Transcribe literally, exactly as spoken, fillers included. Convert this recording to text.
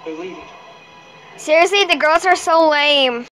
They're leaving. Seriously, the girls are so lame.